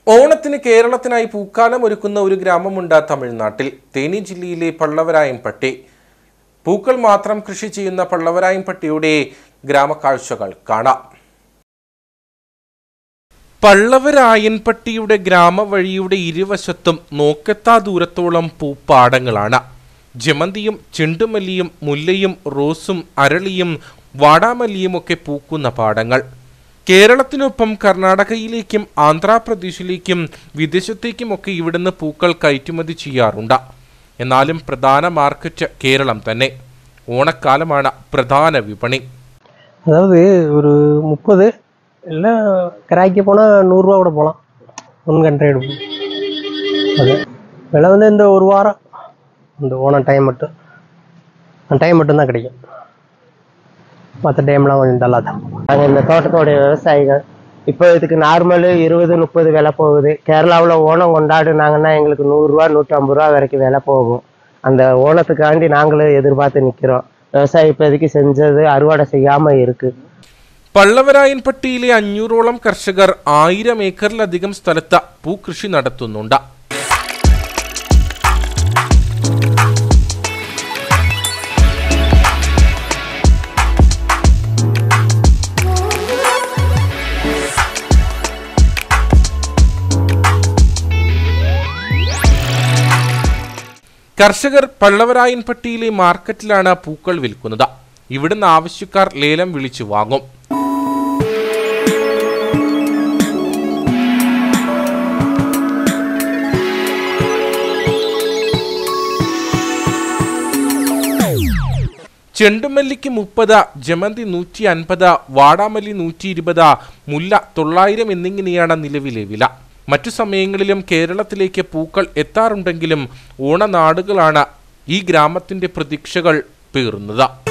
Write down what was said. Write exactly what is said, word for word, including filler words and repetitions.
ഓണത്തിന് കേരളത്തിനായി പൂക്കാലം ഒരുക്കുന്ന ഒരു ഗ്രാമമുണ്ട് തമിഴ്നാട്ടിൽ. തേനി ജില്ലയിലെ പള്ളവരായൻപട്ടി. പൂക്കൾ മാത്രം കൃഷി ചെയ്യുന്ന പള്ളവരായൻപട്ടിയുടെ ഗ്രാമക്കാഴ്ചകൾ കാണാം. പള്ളവരായൻപട്ടിയുടെ ഗ്രാമവഴിയുടെ ഇരുവശത്തും നോക്കെത്താ ദൂരത്തോളം പൂപ്പാടങ്ങളാണ്. ജമന്തിയും ചെണ്ടുമല്ലിയും മുല്ലയും റോസും അരളിയും വാടാമല്ലിയും ഒക്കെ പൂക്കുന്ന പാടങ്ങൾ. കേരളത്തിനൊപ്പം കർണാടകയിലേക്കും ആന്ധ്രാപ്രദേശിലേക്കും വിദേശത്തേക്കുമൊക്കെ ഇവിടുന്ന് പൂക്കൾ കയറ്റുമതി ചെയ്യാറുണ്ട്. എന്നാലും പ്രധാന മാർക്കറ്റ് കേരളം തന്നെ. ഓണക്കാലമാണ് പ്രധാന വിപണി. அதாவது ஒரு முப்பது இல்லை கிராய்க்கு போனால் நூறுரூவா கூட போகலாம். ஒன் ஹண்ட்ரட் அது விலை வந்து இந்த ஒரு வாரம் இந்த ஓணம் டைம் மட்டும் அந்த டைம் மட்டும்தான் கிடைக்கும். மற்ற டைம்லாம் கொஞ்சம் நல்லா தான். நாங்கள் இந்த தோட்டத்தோடைய விவசாயிகள். இப்போ இதுக்கு நார்மலு இருபது முப்பது விலை போகுது. கேரளாவில் ஓணம் கொண்டாடுனாங்கன்னா எங்களுக்கு நூறுரூவா நூற்றம்பது ரூபா வரைக்கும் விலை போகும். அந்த ஓணத்துக்காண்டி நாங்களும் எதிர்பார்த்து நிற்கிறோம். விவசாயம் இப்போதைக்கு செஞ்சது அறுவடை செய்யாமல் இருக்குது. പള്ളവരായൻപട്ടിയിലെ അഞ്ഞൂറോളം കർഷകർ ആയിരം ഏക്കറിലധികം സ്ഥലത്ത് പൂക്കൃഷി നടത്തുന്നുണ്ട്. കർഷകർ പള്ളവരായൻപട്ടിയിലെ മാർക്കറ്റിലാണ് പൂക്കൾ വിൽക്കുന്നത്. ഇവിടുന്ന് ആവശ്യക്കാർ ലേലം വിളിച്ചു വാങ്ങും. ചെണ്ടുമല്ലിക്ക് മുപ്പത്, ജമന്തി നൂറ്റി അൻപത്, വാടാമല്ലി നൂറ്റി ഇരുപത്, മുല്ല തൊള്ളായിരം എന്നിങ്ങനെയാണ് നിലവിലെ വില. മറ്റു സമയങ്ങളിലും കേരളത്തിലേക്ക് പൂക്കൾ എത്താറുണ്ടെങ്കിലും ഓണനാടുകളാണ് ഈ ഗ്രാമത്തിന്റെ പ്രതീക്ഷകൾ പേറുന്നത്.